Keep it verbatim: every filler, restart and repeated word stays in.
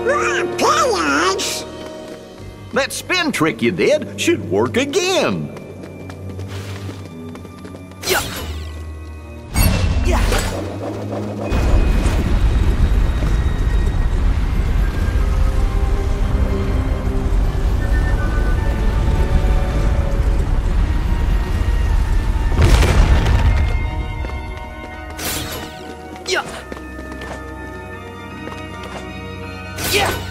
Pellets? That spin trick you did should work again. Yeah. Yeah. Yeah! Yeah!